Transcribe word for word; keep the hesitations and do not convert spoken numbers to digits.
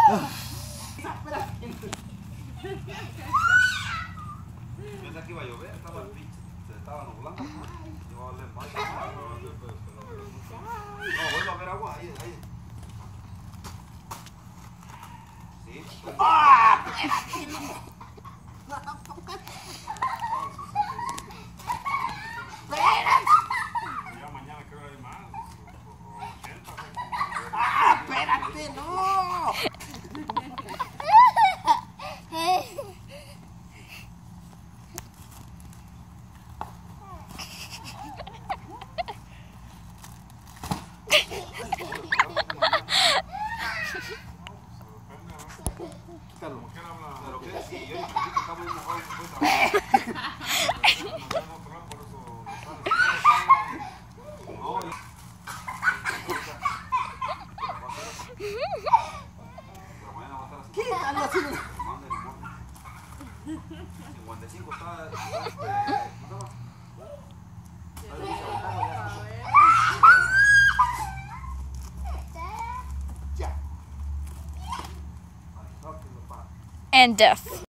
Pensé que iba a llover, estaba el pinche, se estaba nublando. Iba a valer mal. No, vuelvo a ver agua, ahí, ahí. Sí. ¡Ah! Ya mañana creo que hay más. ¡Ah, espérate, no! Quítalo. Pero que sí, yo dije que está muy mojado y se puede trabajar. No, yo... Pero mañana va a estar así. Quítalo así. Mande limón. cincuenta y cinco está... está este... ¿cómo se llama? And death.